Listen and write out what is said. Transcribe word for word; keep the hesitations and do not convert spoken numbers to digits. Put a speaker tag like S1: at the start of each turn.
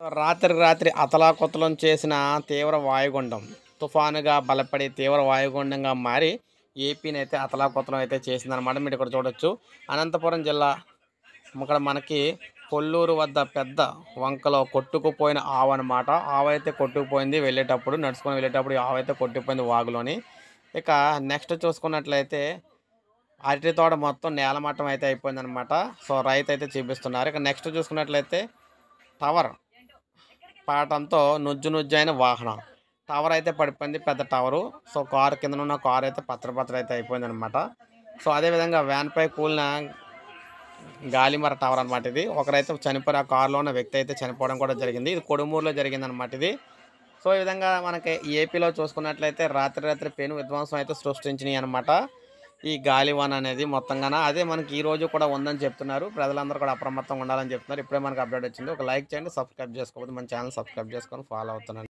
S1: రాత్రికి రాత్రి అతలాకుతలం చేసిన తీవ్ర వాయుగుండం తుఫానుగా బలపడి తీవ్ర వాయుగుండంగా మారి ఏపీని అయితే అతలాకుతలం అయితే చేసిందనమాట. మీరు ఇక్కడ చూడొచ్చు అనంతపురం జిల్లా ఇక్కడ మనకి కొల్లూరు వద్ద పెద్ద వంకలో కొట్టుకుపోయిన ఆవు అనమాట. ఆవు అయితే కొట్టుకుపోయింది వెళ్ళేటప్పుడు, నడుచుకొని వెళ్ళేటప్పుడు ఆవు అయితే కొట్టుకుపోయింది వాగులోని. ఇక నెక్స్ట్ చూసుకున్నట్లయితే అరటి తోట మొత్తం నేలమట్టం అయితే అయిపోయిందనమాట. సో రైతు అయితే చూపిస్తున్నారు. ఇక నెక్స్ట్ చూసుకున్నట్లయితే టవర్ పాటంతో నుజ్జు నుజ్జైన వాహనం టవర్ అయితే పడిపోయింది, పెద్ద టవరు. సో కారు కింద ఉన్న కారు అయితే పత్ర పత్ర అయితే అయిపోయింది అనమాట. సో అదేవిధంగా వ్యాన్పై కూలిన గాలిమర టవర్ అనమాట. ఇది ఒకరైతే చనిపోయి ఆ కారులో ఉన్న వ్యక్తి అయితే చనిపోవడం కూడా జరిగింది. ఇది కొడుమూరులో జరిగింది అనమాట ఇది. సో ఈ విధంగా మనకి ఏపీలో చూసుకున్నట్లయితే రాత్రి రాత్రి పెను విధ్వంసం అయితే సృష్టించినాయి అనమాట ఈ గాలివాన అనేది మొత్తంగాన. అదే మనకి ఈ రోజు కూడా ఉందని చెప్తున్నారు. ప్రజలందరూ కూడా అప్రమత్తంగా ఉండాలని చెప్తున్నారు. ఇప్పుడే మనకు అప్డేట్ వచ్చింది. ఒక లైక్ చేయండి, సబ్స్క్రైబ్ చేసుకోవద్దు, మన ఛానల్ సబ్స్క్రైబ్ చేసుకొని ఫాలో అవుతున్నాను.